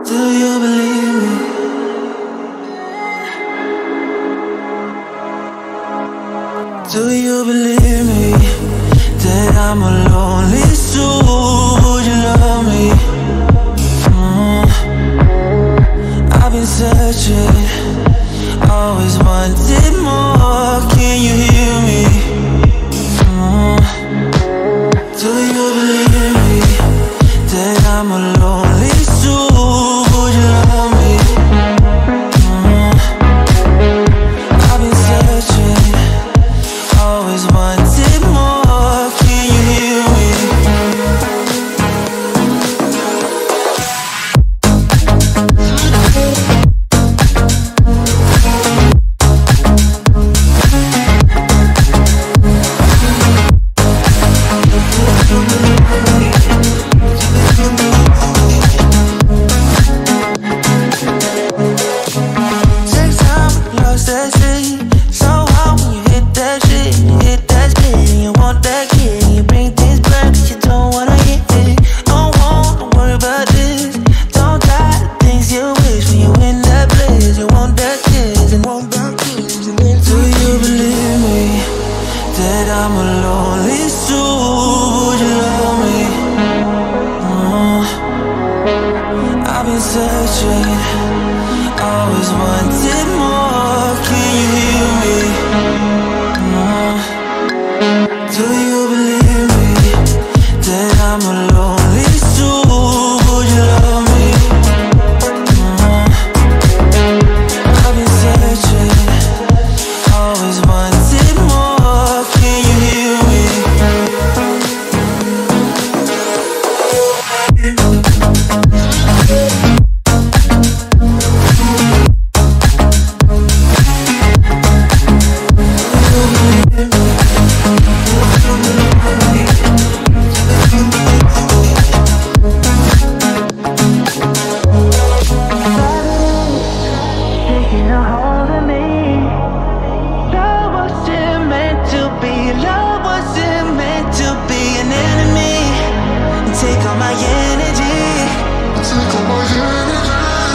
Do you believe me? Do you believe me that I'm a lonely soul? Would you love me? I've been searching, always wanted more. Can you hear me? Do you believe me that I'm a lonely soul? Would you love me? I've been searching, always wanted more. Can you hear me?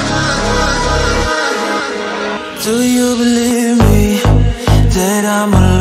Do you believe me that I'm alone?